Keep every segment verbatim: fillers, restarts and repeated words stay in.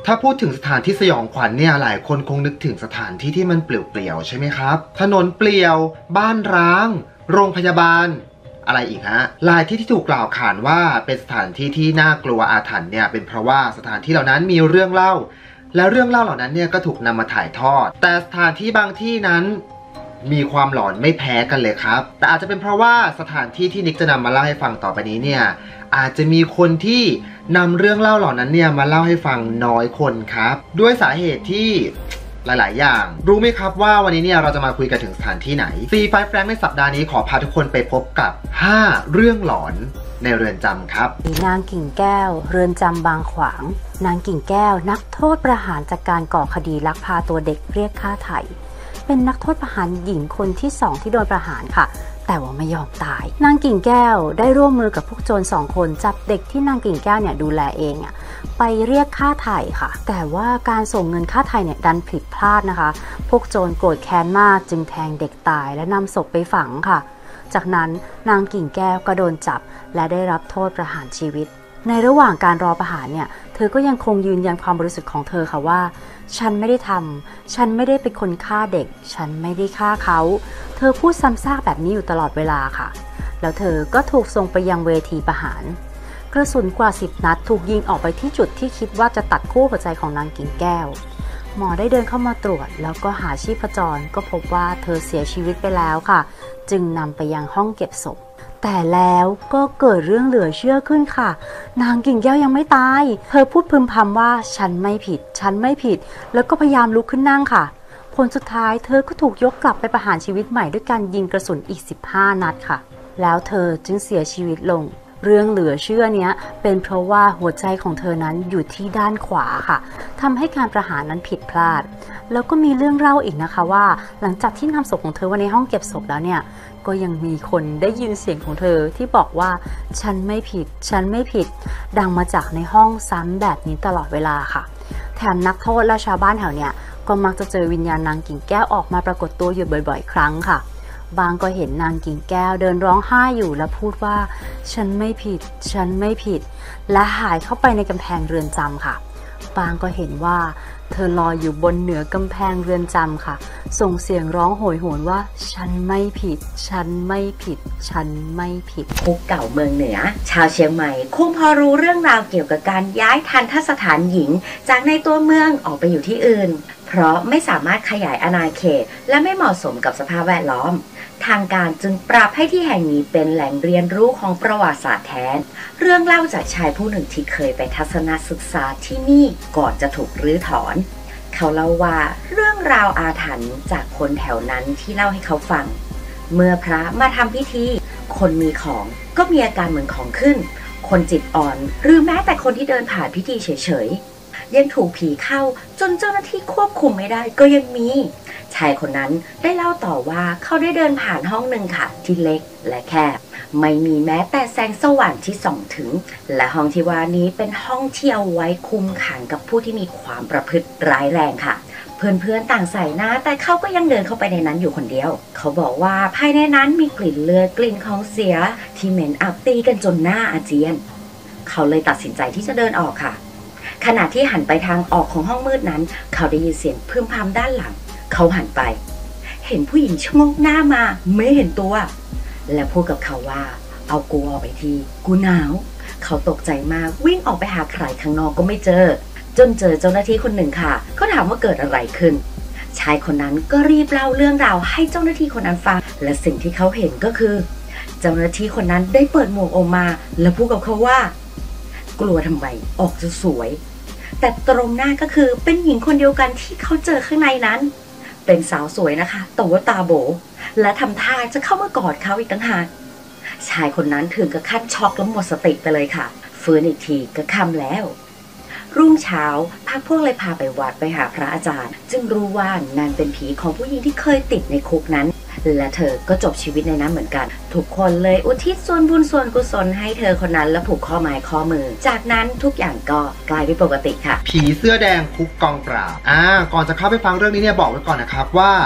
ถ้าพูดถึงสถานที่สยองขวัญเนี่ยหลายคนคงนึกถึงสถานที่ที่มันเปลี่ยวๆใช่ไหมครับถนนเปลี่ยวบ้านร้างโรงพยาบาลอะไรอีกฮะหลายที่ที่ถูกกล่าวขานว่าเป็นสถานที่ที่น่ากลัวอาถรรพ์เนี่ยเป็นเพราะว่าสถานที่เหล่านั้นมีเรื่องเล่าและเรื่องเล่าเหล่านั้นเนี่ยก็ถูกนำมาถ่ายทอดแต่สถานที่บางที่นั้นมีความหลอนไม่แพ้กันเลยครับแต่อาจจะเป็นเพราะว่าสถานที่ที่นิกจะนำมาเล่าให้ฟังต่อไปนี้เนี่ยอาจจะมีคนที่นำเรื่องเล่าเหล่านั้นเนี่ยมาเล่าให้ฟังน้อยคนครับด้วยสาเหตุที่หลายๆอย่างรู้ไหมครับว่าวันนี้เนี่ยเราจะมาคุยกันถึงสถานที่ไหน ซี ไฟว์ Frank ในสัปดาห์นี้ขอพาทุกคนไปพบกับห้าเรื่องหลอนในเรือนจำครับนางกิ่งแก้วเรือนจำบางขวางนางกิ่งแก้วนักโทษประหารจากการก่อคดีลักพาตัวเด็กเรียกค่าไถ่เป็นนักโทษประหารหญิงคนที่สองที่โดนประหารค่ะแต่ว่าไม่ยอมตายนางกิ่งแก้วได้ร่วมมือกับพวกโจรสองคนจับเด็กที่นางกิ่งแก้วเนี่ยดูแลเองอ่ะไปเรียกค่าไถ่ค่ะแต่ว่าการส่งเงินค่าไถ่เนี่ยดันผิดพลาดนะคะพวกโจรโกรธแค้นมากจึงแทงเด็กตายและนำศพไปฝังค่ะจากนั้นนางกิ่งแก้วก็โดนจับและได้รับโทษประหารชีวิตในระหว่างการรอประหารเนี่ยเธอก็ยังคงยืนยันความบริสุทธิ์ของเธอค่ะว่าฉันไม่ได้ทำฉันไม่ได้เป็นคนฆ่าเด็กฉันไม่ได้ฆ่าเขาเธอพูดซ้ำซากแบบนี้อยู่ตลอดเวลาค่ะแล้วเธอก็ถูกส่งไปยังเวทีประหารกระสุนกว่าสิบนัดถูกยิงออกไปที่จุดที่คิดว่าจะตัดคู่หัวใจของนางกิ่งแก้วหมอได้เดินเข้ามาตรวจแล้วก็หาชีพจรก็พบว่าเธอเสียชีวิตไปแล้วค่ะจึงนำไปยังห้องเก็บศพแต่แล้วก็เกิดเรื่องเหลือเชื่อขึ้นค่ะนางกิ่งแก้วยังไม่ตายเธอพูดพึมพำว่าฉันไม่ผิดฉันไม่ผิดแล้วก็พยายามลุกขึ้นนั่งค่ะผลสุดท้ายเธอก็ถูกยกกลับไปประหารชีวิตใหม่ด้วยการยิงกระสุนอีกสิบห้านัดค่ะแล้วเธอจึงเสียชีวิตลงเรื่องเหลือเชื่อเนี้ยเป็นเพราะว่าหัวใจของเธอนั้นอยู่ที่ด้านขวาค่ะทำให้การประหารนั้นผิดพลาดแล้วก็มีเรื่องเล่าอีกนะคะว่าหลังจากที่นำศพของเธอไว้ในห้องเก็บศพแล้วเนี่ยก็ยังมีคนได้ยินเสียงของเธอที่บอกว่าฉันไม่ผิดฉันไม่ผิดดังมาจากในห้องซ้ำแบบนี้ตลอดเวลาค่ะแถมนักโทษและชาวบ้านแถวเนี้ยก็มักจะเจอวิญญาณนางกิ่งแก้วออกมาปรากฏตัวอยู่บ่อยๆครั้งค่ะบางก็เห็นนางกิ่งแก้วเดินร้องไห้อยู่และพูดว่าฉันไม่ผิดฉันไม่ผิดและหายเข้าไปในกำแพงเรือนจำค่ะบางก็เห็นว่าเธอลอยอยู่บนเหนือกำแพงเรือนจำค่ะส่งเสียงร้องโหยหวนว่าฉันไม่ผิดฉันไม่ผิดฉันไม่ผิดคุกเก่าเมืองเหนือชาวเชียงใหม่คงพอรู้เรื่องราวเกี่ยวกับการย้ายทันทสถานหญิงจากในตัวเมืองออกไปอยู่ที่อื่นเพราะไม่สามารถขยายอาณาเขตและไม่เหมาะสมกับสภาพแวดล้อมทางการจึงปรับให้ที่แห่งนี้เป็นแหล่งเรียนรู้ของประวัติศาสตร์แท้เรื่องเล่าจากชายผู้หนึ่งที่เคยไปทัศนศึกษาที่นี่ก่อนจะถูกรื้อถอนเขาเล่าว่าเรื่องราวอาถรรพ์จากคนแถวนั้นที่เล่าให้เขาฟังเมื่อพระมาทำพิธีคนมีของก็มีอาการเหมือนของขึ้นคนจิตอ่อนหรือแม้แต่คนที่เดินผ่านพิธีเฉยๆยังถูกผีเข้าจนเจ้าหน้าที่ควบคุมไม่ได้ก็ยังมีชายคนนั้นได้เล่าต่อว่าเขาได้เดินผ่านห้องหนึ่งค่ะที่เล็กและแคบไม่มีแม้แต่แสงสว่างที่ส่องถึงและห้องที่ว่านี้เป็นห้องที่เอาไว้คุมขังกับผู้ที่มีความประพฤติร้ายแรงค่ะเพื่อนๆต่างใส่หน้าแต่เขาก็ยังเดินเข้าไปในนั้นอยู่คนเดียวเขาบอกว่าภายในนั้นมีกลิ่นเลือดกลิ่นของเสียที่เหม็นอับตีกันจนหน้าอาเจียนเขาเลยตัดสินใจที่จะเดินออกค่ะขณะที่หันไปทางออกของห้องมืดนั้นเขาได้ยินเสียงพึมพำด้านหลังเขาหันไปเห็นผู้หญิงชะโงกหน้ามาไม่เห็นตัวและพูดกับเขาว่าเอากูออกไปทีกูหนาวเขาตกใจมากวิ่งออกไปหาใครข้างนอกก็ไม่เจอจนเจอเจ้าหน้าที่คนหนึ่งค่ะเขาถามว่าเกิดอะไรขึ้นชายคนนั้นก็รีบเล่าเรื่องราวให้เจ้าหน้าที่คนนั้นฟังและสิ่งที่เขาเห็นก็คือเจ้าหน้าที่คนนั้นได้เปิดหมวกออกมาและพูดกับเขาว่ากลัวทำไมออกจะสวยแต่ตรงหน้าก็คือเป็นหญิงคนเดียวกันที่เขาเจอข้างในนั้นเป็นสาวสวยนะคะแต่ว่าตาโบและทำท่าจะเข้ามากอดเขาอีกต่างหากชายคนนั้นถึงกับขั้นช็อกและหมดสติไปเลยค่ะฟื้นอีกทีก็ค่ำแล้วรุ่งเช้าพรรคพวกเลยพาไปวัดไปหาพระอาจารย์จึงรู้ว่านั่นเป็นผีของผู้หญิงที่เคยติดในคุกนั้นและเธอก็จบชีวิตในนั้นเหมือนกันทุกคนเลยอุทิศส่วนบุญส่วนกุศลให้เธอคนนั้นและผูกข้อไม้ข้อมือจากนั้นทุกอย่างก็กลายเป็นปกติค่ะผีเสื้อแดงคุกกองปราบอ่าก่อนจะเข้าไปฟังเรื่องนี้เนี่ยบอกไว้ก่อนนะครับว่า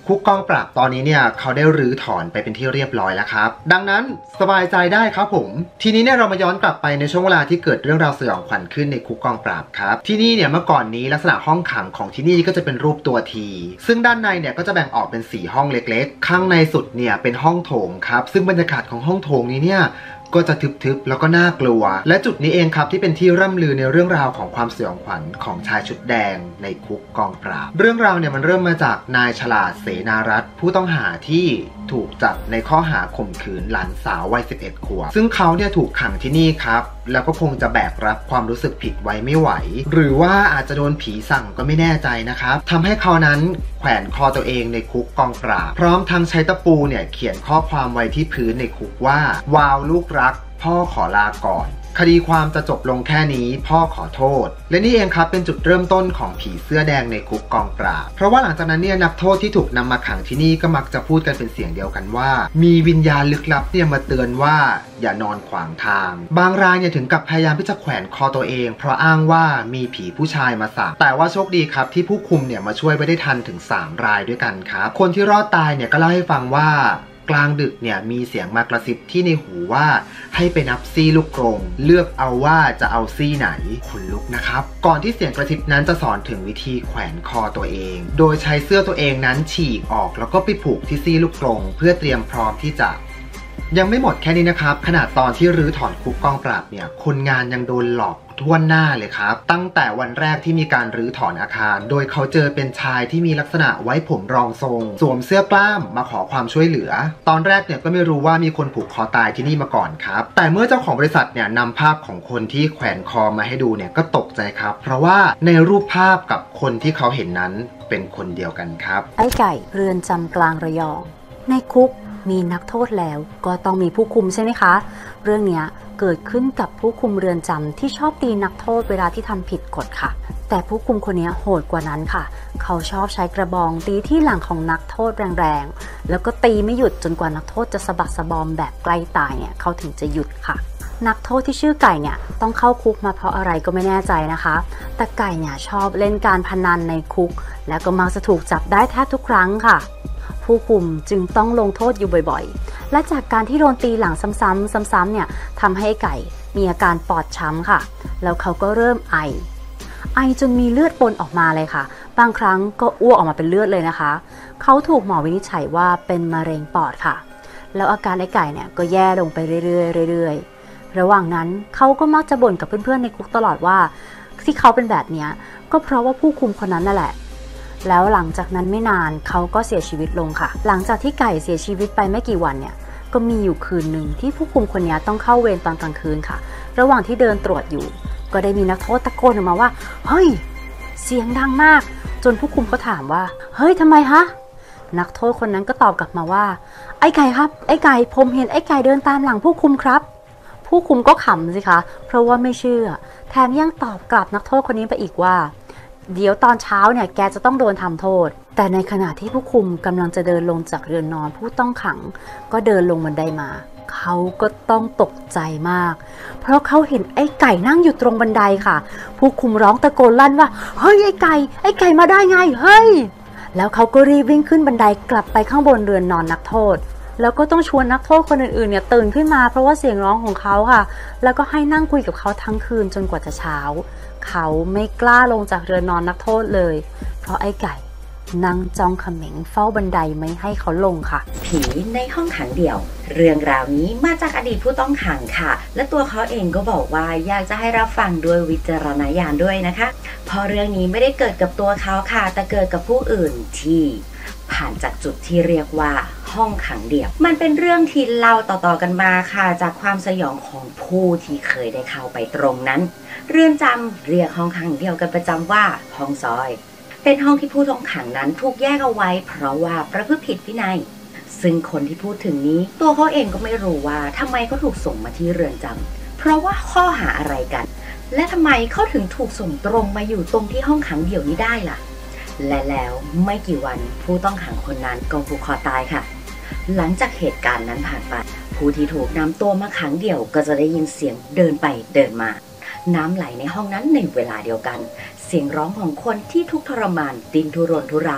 คุกกองปราบตอนนี้เนี่ยเขาได้รื้อถอนไปเป็นที่เรียบร้อยแล้วครับดังนั้นสบายใจได้ครับผมทีนี้เนี่ยเรามาย้อนกลับไปในช่วงเวลาที่เกิดเรื่องราวสยองขวัญขึ้นในคุกกองปราบครับที่นี่เนี่ยเมื่อก่อนนี้ลักษณะห้องขังของที่นี่ก็จะเป็นรูปตัวทีซึ่งด้านในเนี่ยก็จะแบ่งออกเป็นสี่ห้องเล็กๆข้างในสุดเนี่ยเป็นห้องโถงครับซึ่งบรรยากาศของห้องโถงนี้เนี่ยก็จะทึบๆแล้วก็น่ากลัวและจุดนี้เองครับที่เป็นที่ร่ำลือในเรื่องราวของความสยองขวัญของชายชุดแดงในคุกกองปราบเรื่องราวเนี่ยมันเริ่มมาจากนายฉลาดเสนารัตน์ผู้ต้องหาที่ถูกจับในข้อหาข่มขืนหลานสาววัยสิบเอ็ดขวบซึ่งเขาเนี่ยถูกขังที่นี่ครับแล้วก็คงจะแบกรับความรู้สึกผิดไว้ไม่ไหวหรือว่าอาจจะโดนผีสั่งก็ไม่แน่ใจนะครับทำให้เขานั้นแขวนคอตัวเองในคุกกองปราบพร้อมทั้งใช้ตะปูเนี่ยเขียนข้อความไว้ที่พื้นในคุกว่าวาวลูกรักพ่อขอลาก่อนคดีความจะจบลงแค่นี้พ่อขอโทษและนี่เองครับเป็นจุดเริ่มต้นของผีเสื้อแดงในคุกกองปราบเพราะว่าหลังจากนั้นเนี่ยนักโทษที่ถูกนำมาขังที่นี่ก็มักจะพูดกันเป็นเสียงเดียวกันว่ามีวิญญาณลึกลับเนี่ยมาเตือนว่าอย่านอนขวางทางบางรายเนี่ยถึงกับพยายามที่จะแขวนคอตัวเองเพราะอ้างว่ามีผีผู้ชายมาสาบแต่ว่าโชคดีครับที่ผู้คุมเนี่ยมาช่วยไว้ได้ทันถึงสามรายด้วยกันครับคนที่รอดตายเนี่ยก็เล่าให้ฟังว่ากลางดึกเนี่ยมีเสียงมากระซิบที่ในหูว่าให้ไปนับซี่ลูกกรงเลือกเอาว่าจะเอาซี่ไหนขนลุกนะครับก่อนที่เสียงกระซิบนั้นจะสอนถึงวิธีแขวนคอตัวเองโดยใช้เสื้อตัวเองนั้นฉีกออกแล้วก็ไปผูกที่ซี่ลูกกรงเพื่อเตรียมพร้อมที่จะยังไม่หมดแค่นี้นะครับขนาดตอนที่รื้อถอนคุกกองปราบเนี่ยคนงานยังโดนหลอกทั่วหน้าเลยครับตั้งแต่วันแรกที่มีการรื้อถอนอาคารโดยเขาเจอเป็นชายที่มีลักษณะไว้ผมรองทรงสวมเสื้อกล้ามมาขอความช่วยเหลือตอนแรกเนี่ยก็ไม่รู้ว่ามีคนผูกคอตายที่นี่มาก่อนครับแต่เมื่อเจ้าของบริษัทเนี่ยนำภาพของคนที่แขวนคอมาให้ดูเนี่ยก็ตกใจครับเพราะว่าในรูปภาพกับคนที่เขาเห็นนั้นเป็นคนเดียวกันครับไอ้ไก่เรือนจำกลางระยองในคุกมีนักโทษแล้วก็ต้องมีผู้คุมใช่ไหมคะเรื่องนี้เกิดขึ้นกับผู้คุมเรือนจำที่ชอบตีนักโทษเวลาที่ทำผิดกฎค่ะแต่ผู้คุมคนนี้โหดกว่านั้นค่ะเขาชอบใช้กระบองตีที่หลังของนักโทษแรงๆแล้วก็ตีไม่หยุดจนกว่านักโทษจะสะบักสะบอมแบบใกล้ตายเนี่ยเขาถึงจะหยุดค่ะนักโทษที่ชื่อไก่เนี่ยต้องเข้าคุกมาเพราะอะไรก็ไม่แน่ใจนะคะแต่ไก่เนี่ยชอบเล่นการพนันในคุกแล้วก็มักจะถูกจับได้แทบทุกครั้งค่ะผู้คุมจึงต้องลงโทษอยู่บ่อยๆและจากการที่โดนตีหลังซ้ำๆซ้ำๆเนี่ยทำให้ไก่มีอาการปอดช้ำค่ะแล้วเขาก็เริ่มไอไอจนมีเลือดปนออกมาเลยค่ะบางครั้งก็อ้วกออกมาเป็นเลือดเลยนะคะเขาถูกหมอวินิจฉัยว่าเป็นมะเร็งปอดค่ะแล้วอาการไอ้ไก่เนี่ยก็แย่ลงไปเรื่อยๆเรื่อยๆระหว่างนั้นเขาก็มักจะบ่นกับเพื่อนๆในคุกตลอดว่าที่เขาเป็นแบบนี้ก็เพราะว่าผู้คุมคนนั้นนั่นแหละแล้วหลังจากนั้นไม่นานเขาก็เสียชีวิตลงค่ะหลังจากที่ไก่เสียชีวิตไปไม่กี่วันเนี่ยก็มีอยู่คืนหนึ่งที่ผู้คุมคนนี้ต้องเข้าเวรตอนกลางคืนค่ะระหว่างที่เดินตรวจอยู่ก็ได้มีนักโทษตะโกนออกมาว่าเฮ้ยเสียงดังมากจนผู้คุมเขาถามว่าเฮ้ยทำไมฮะนักโทษคนนั้นก็ตอบกลับมาว่าไอ้ไก่ครับไอ้ไก่ผมเห็นไอ้ไก่เดินตามหลังผู้คุมครับผู้คุมก็ขำสิคะเพราะว่าไม่เชื่อแถมยังตอบกลับนักโทษคนนี้ไปอีกว่าเดี๋ยวตอนเช้าเนี่ยแกจะต้องโดนทำโทษแต่ในขณะที่ผู้คุมกำลังจะเดินลงจากเรือนนอนผู้ต้องขังก็เดินลงบันไดมาเขาก็ต้องตกใจมากเพราะเขาเห็นไอ้ไก่นั่งอยู่ตรงบันไดค่ะผู้คุมร้องตะโกนลั่นว่าเฮ้ยไอ้ไก่ไอ้ไก่มาได้ไงเฮ้ยแล้วเขาก็รีบวิ่งขึ้นบันไดกลับไปข้างบนเรือนนอนนักโทษแล้วก็ต้องชวนนักโทษคนอื่นๆเนี่ยตื่นขึ้นมาเพราะว่าเสียงร้องของเขาค่ะแล้วก็ให้นั่งคุยกับเขาทั้งคืนจนกว่าจะเช้าเขาไม่กล้าลงจากเรือนนอนนักโทษเลยเพราะไอ้ไก่นั่งจ้องเขม็งเฝ้าบันไดไม่ให้เขาลงค่ะผีในห้องขังเดี่ยวเรื่องราวนี้มาจากอดีตผู้ต้องขังค่ะและตัวเขาเองก็บอกว่าอยากจะให้รับฟังด้วยวิจารณญาณด้วยนะคะเพราะเรื่องนี้ไม่ได้เกิดกับตัวเขาค่ะแต่เกิดกับผู้อื่นที่ผ่านจากจุดที่เรียกว่าห้องขังเดี่ยวมันเป็นเรื่องที่เล่าต่อๆกันมาค่ะจากความสยองของผู้ที่เคยได้เข้าไปตรงนั้นเรือนจำเรียกห้องขังเดี่ยวกันประจำว่าห้องซอยเป็นห้องที่ผู้ต้องขังนั้นถูกแยกเอาไว้เพราะว่าประพฤติผิดวินัยซึ่งคนที่พูดถึงนี้ตัวเขาเองก็ไม่รู้ว่าทำไมเขาถูกส่งมาที่เรือนจำเพราะว่าข้อหาอะไรกันและทำไมเขาถึงถูกส่งตรงมาอยู่ตรงที่ห้องขังเดี่ยวนี้ได้ล่ะและแล้วไม่กี่วันผู้ต้องขังคนนั้นก็ผูกคอตายค่ะหลังจากเหตุการณ์นั้นผ่านไปผู้ที่ถูกนำตัวมาขังเดี่ยวก็จะได้ยินเสียงเดินไปเดินมาน้ำไหลในห้องนั้นในเวลาเดียวกันเสียงร้องของคนที่ทุกข์ทรมานดิ้นทุรนทุราย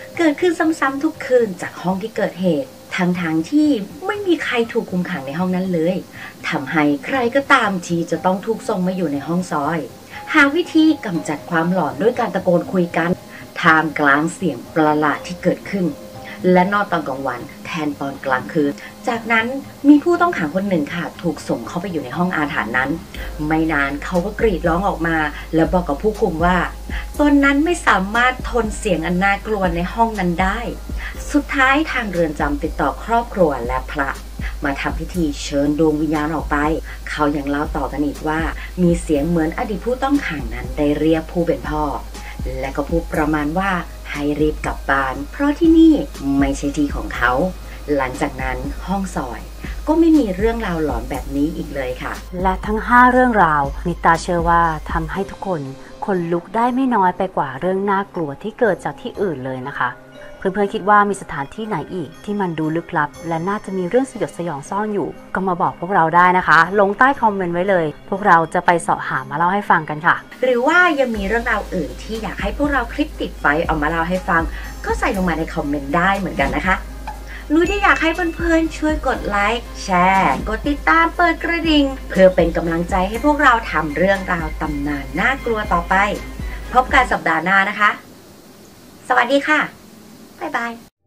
เกิดขึ้นซ้ำๆทุกคืนจากห้องที่เกิดเหตุทั้งๆ ท, ที่ไม่มีใครถูกคุมขังในห้องนั้นเลยทำให้ใครก็ตามที่จะต้องถูกส่งมาอยู่ในห้องซอยหาวิธีกำจัดความหลอนด้วยการตะโกนคุยกันท่ามกลางเสียงประหลาดที่เกิดขึ้นและนอนตอนกลางวันแทนตอนกลางคืนจากนั้นมีผู้ต้องขังคนหนึ่งค่ะถูกส่งเข้าไปอยู่ในห้องอาถรรพ์นั้นไม่นานเขาก็กรีดร้องออกมาแล้วบอกกับผู้คุมว่าตนนั้นไม่สามารถทนเสียงอันน่ากลัวในห้องนั้นได้สุดท้ายทางเรือนจำติดต่อครอบครัวและพระมาทำพิธีเชิญดวงวิญญาณออกไปเขายังเล่าต่อกันอีกว่ามีเสียงเหมือนอดีตผู้ต้องขังนั้นได้เรียกผู้เป็นพ่อและก็พูดประมาณว่าให้รีบกลับบ้านเพราะที่นี่ไม่ใช่ที่ของเขาหลังจากนั้นห้องซอยก็ไม่มีเรื่องราวหลอนแบบนี้อีกเลยค่ะและทั้งห้าเรื่องราวนิตาเชื่อว่าทำให้ทุกคนขนลุกได้ไม่น้อยไปกว่าเรื่องน่ากลัวที่เกิดจากที่อื่นเลยนะคะเพื่อนๆคิดว่ามีสถานที่ไหนอีกที่มันดูลึกลับและน่าจะมีเรื่องสยดสยองซ่อนอยู่ก็มาบอกพวกเราได้นะคะลงใต้คอมเมนต์ไว้เลยพวกเราจะไปเสาะหามาเล่าให้ฟังกันค่ะหรือว่ายังมีเรื่องราวอื่นที่อยากให้พวกเราคลิปติดไฟเอามาเล่าให้ฟังก็ใส่ลงมาในคอมเมนต์ได้เหมือนกันนะคะนุ้ยได้อยากให้เพื่อนๆช่วยกดไลค์แชร์กดติดตามเปิดกระดิ่งเพื่อเป็นกำลังใจให้พวกเราทำเรื่องราวตำนานน่ากลัวต่อไปพบกันสัปดาห์หน้านะคะสวัสดีค่ะบ๊ายบาย